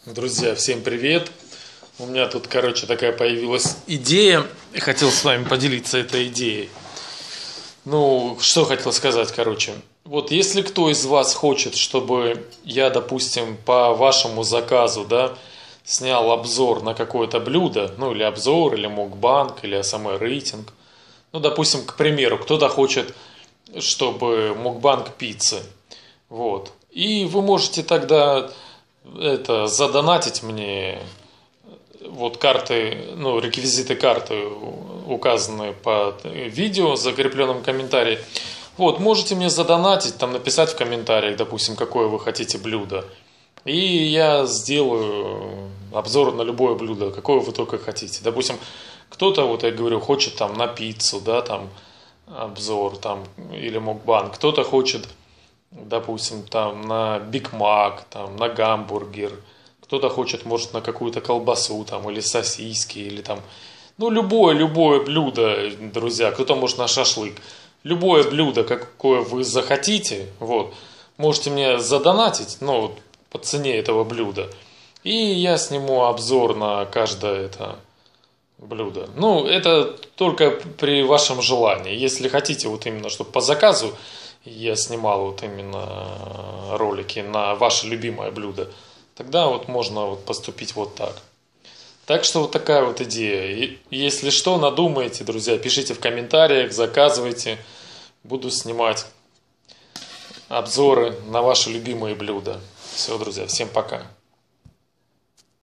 Друзья, всем привет! У меня тут, такая появилась идея. Хотел с вами поделиться этой идеей. Ну, что хотел сказать, Вот если кто из вас хочет, чтобы я, допустим, по вашему заказу, снял обзор на какое-то блюдо, ну, или обзор, или мукбанг, или ASMR рейтинг. Ну, допустим, к примеру, кто-то хочет, чтобы мукбанг пиццы. Вот. И вы можете тогда задонатить мне карты, реквизиты карты указаны под видео в закрепленном комментарии. Вот, можете мне задонатить, написать в комментариях, допустим, какое вы хотите блюдо. И я сделаю обзор на любое блюдо, какое вы только хотите. Допустим, кто-то, я говорю, хочет на пиццу, обзор, или мукбанг. Кто-то хочет, допустим, на Биг Мак, на гамбургер. Кто-то хочет, может, на какую-то колбасу, или сосиски, или любое блюдо, друзья. Кто-то может на шашлык. Любое блюдо, какое вы захотите, можете мне задонатить, по цене этого блюда. И я сниму обзор на каждое это блюдо. Это только при вашем желании. Если хотите, именно, чтобы по заказу я снимал именно ролики на ваше любимое блюдо, тогда можно поступить так. Так что такая идея. И если что, надумаете, друзья, пишите в комментариях, заказывайте. Буду снимать обзоры на ваши любимые блюда. Все, друзья, всем пока.